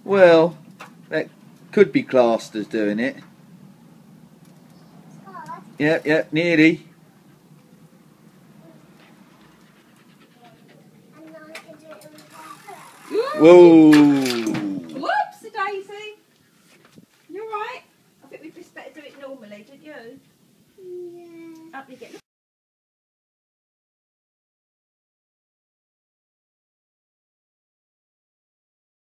Well, that could be classed as doing it. Yep, yep, nearly. Whoa! Whoops, Daisy. You're right. I think we'd just better do it normally, didn't you? Yeah. Up you get.